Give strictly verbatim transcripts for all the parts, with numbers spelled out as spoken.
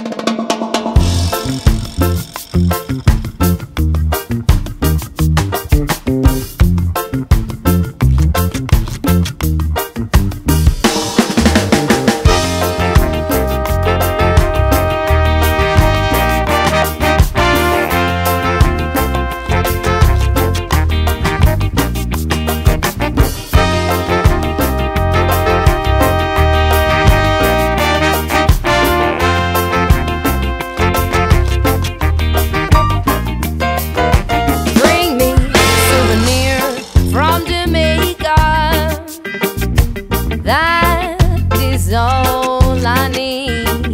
That is all I need.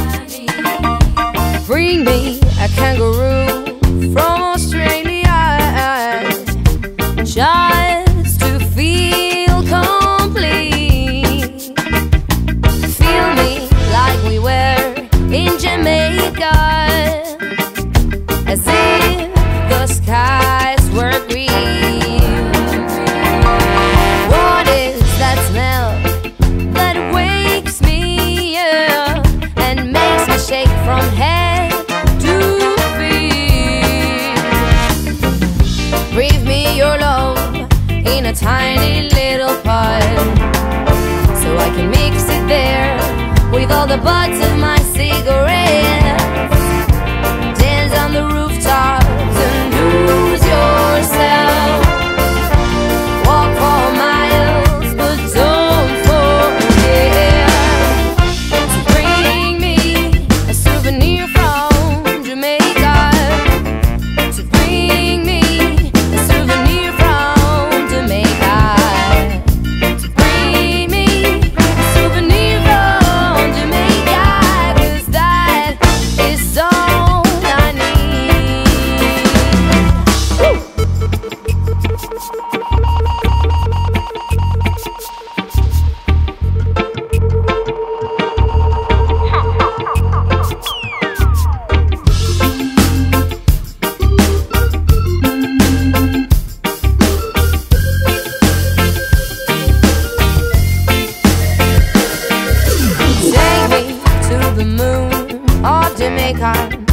Bring me a kangaroo from Australia, just to feel complete. Feel me like we were in Jamaica, as if the skies were green. From head to feet, breathe me your love in a tiny little pot, so I can mix it there with all the butts of my cigarettes. Dance on the rooftops and lose yourself. Walk for miles, but don't forget to bring me a souvenir from Jamaica. To bring me a souvenir from Jamaica. To bring me a souvenir from Jamaica, 'cause that is all I need. Woo! Take me to the moon of Jamaica.